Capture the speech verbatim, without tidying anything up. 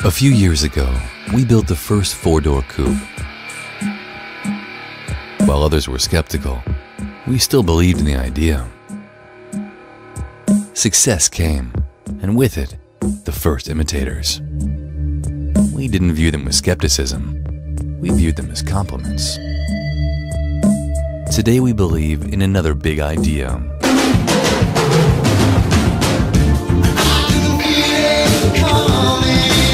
A few years ago, we built the first four-door coupe. While others were skeptical, we still believed in the idea. Success came, and with it, the first imitators. We didn't view them with skepticism. We viewed them as compliments. Today we believe in another big idea. I can feel it coming.